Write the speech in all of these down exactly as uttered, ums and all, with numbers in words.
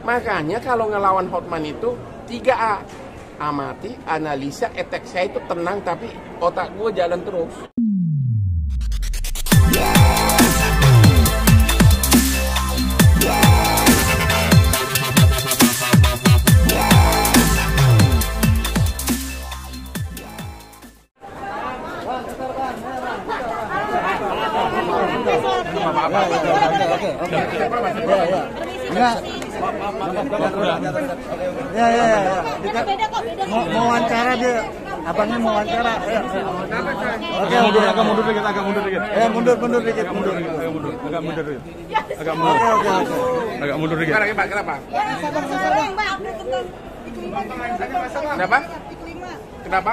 Makanya kalau ngelawan Hotman itu tiga A. Amati, analisa, etek saya itu tenang tapi otak gue jalan terus. Apa-apa. Oke, oke, oke. Ya, ya. Enggak. Ya, ya, ya. Mau mau wawancara dia. Abangnya mau wawancara. Ya. Oke, mundur, agak mundur dikit, agak mundur dikit. Ya, mundur, mundur dikit, mundur. Agak mundur, agak mundur dikit. Agak mundur. Oke, oke, oke. Agak mundur dikit. Kenapa, Pak? Kenapa? Kenapa? Kenapa?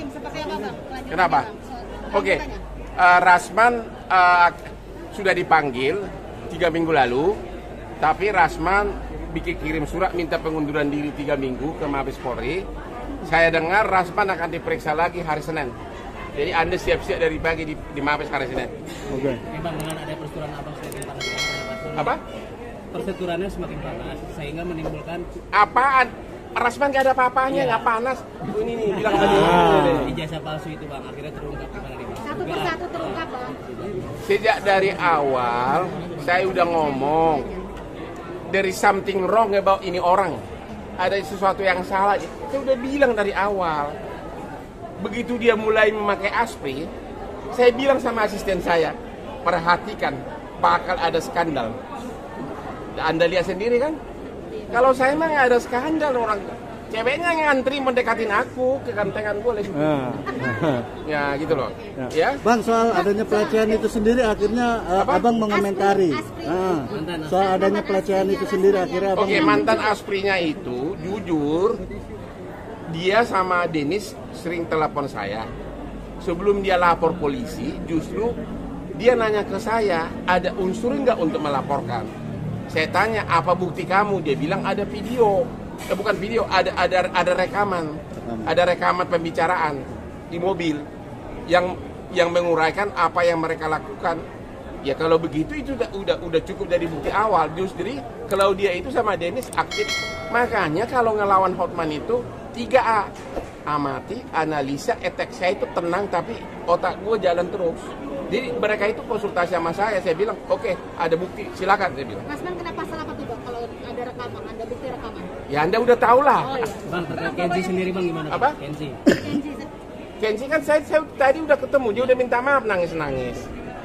Kenapa? Oke. Uh, Rasman uh, sudah dipanggil tiga minggu lalu, tapi Rasman bikin kirim surat minta pengunduran diri tiga minggu ke Mabes Polri. Saya dengar Rasman akan diperiksa lagi hari Senin. Jadi Anda siap-siap dari pagi di, di Mabes hari Senin. Oke. Okay. Memang dengan ada persetujuan abang semakin panas. Apa? Persetujuannya semakin panas sehingga menimbulkan. Apaan? Rasman gak ada apa-apanya, nggak ya. Panas. Ini nih bilang tadi. Ah. Ijazah palsu itu bang akhirnya terungkap gimana nih bang? Satu persatu terungkap bang. Sejak dari awal saya udah ngomong there is something wrong about ini orang. Ada sesuatu yang salah. Saya udah bilang dari awal. Begitu dia mulai memakai aspri, saya bilang sama asisten saya, perhatikan, bakal ada skandal. Anda lihat sendiri kan? Kalau saya mah nggak ada skandal, orang ceweknya ngantri mendekatin aku, kegantengan boleh. Ya. Ya gitu loh. Ya. Ya. Bang, soal adanya pelecehan itu sendiri akhirnya uh, abang mengomentari. Nah, soal adanya pelecehan itu sendiri akhirnya abang. Oke, mantan asprinya itu jujur dia sama Denis sering telepon saya. Sebelum dia lapor polisi, justru dia nanya ke saya, ada unsur nggak untuk melaporkan? Saya tanya, apa bukti kamu? Dia bilang ada video. Eh, bukan video, ada ada ada rekaman. Ada rekaman pembicaraan di mobil yang yang menguraikan apa yang mereka lakukan. Ya kalau begitu itu udah udah, udah cukup dari bukti awal. Justru kalau dia itu sama Denis aktif. Makanya kalau ngelawan Hotman itu tiga A. Amati, analisa, etek saya itu tenang tapi otak gue jalan terus. Jadi mereka itu konsultasi sama saya, saya bilang, oke, okay, ada bukti, silakan, saya bilang. Rasman kenapa salah apa tuh bang, kalau ada rekaman, ada bukti rekaman? Ya Anda udah tahu lah. Oh, iya. Bang, terkait Kenzi sendiri bang gimana? Apa? Kenzi. Kenzi. Kenzi kan saya, saya tadi udah ketemu, dia udah minta maaf nangis-nangis.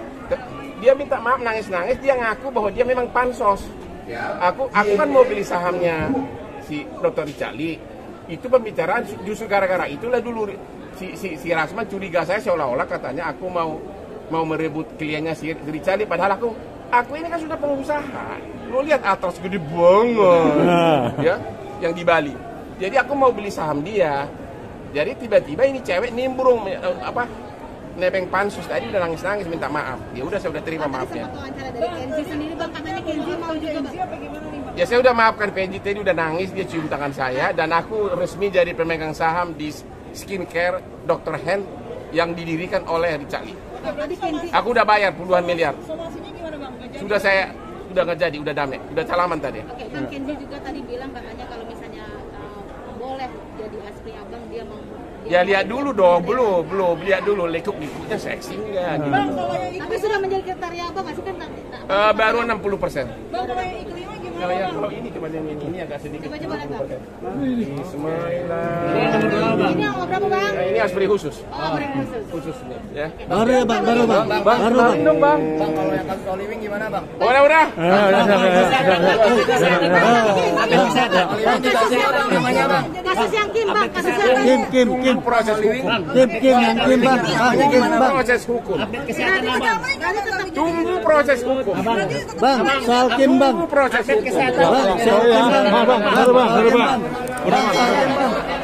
Dia minta maaf nangis-nangis, dia ngaku bahwa dia memang pansos. Aku aku kan mau beli sahamnya si dokter Richali. Itu pembicaraan justru gara-gara itulah dulu si si, si Rasman curiga saya seolah-olah katanya aku mau mau merebut kliennya si Richali, padahal aku aku ini kan sudah pengusaha. Lu lihat atas gede banget ya yang di Bali. Jadi aku mau beli saham dia. Jadi tiba-tiba ini cewek nimbrung apa nebeng pansus tadi udah nangis-nangis minta maaf. Ya udah saya udah terima maafnya. Wawancara dari Kenzi sendiri bang, katanya Kenzi mau juga bang. Ya saya udah maafkan Kenzi, tadi udah nangis, dia cium tangan saya dan aku resmi jadi pemegang saham di skincare dokter Hen yang didirikan oleh Richali. Aku udah bayar puluhan miliar. Sudah saya udah nggak jadi, udah damai, udah salaman tadi. Oke, Bang Kenzi juga tadi bilang katanya kalau misalnya uh, boleh jadi aspri abang dia mau. Ya lihat dulu dong, belum, belum, lihat dulu lekuk-lekuknya seksi enggak gitu. Tapi sudah menjadi kriteria abang nggak sih kan? Uh, baru enam puluh persen. Bang, kalau yang Iklima gimana? Kalau yang kalau ini cuma yang ini, ini agak sedikit. Coba-coba lihat bang. Bismillah. Ini yang berapa bang? Nah, ini aspri khusus. Oh, aspri khusus. Khusus ya. Baru ya bang, baru bang, Bang, baru bang. dong bang. Bang, kalau yang kasus Oliwing gimana bang? Udah udah. Kasus yang Kim bang, kasus yang Kim, Kim, Kim, Proses hukum. Kim, Kim, yang Kim bang, bang, Kim bang, Proses hukum. Kesehatan abang. Tunggu proses hukum. bang, soal Kim bang, Tunggu proses hukum. bang, soal Kim bang, bang, baru bang, baru bang, bang, soal Kim bang.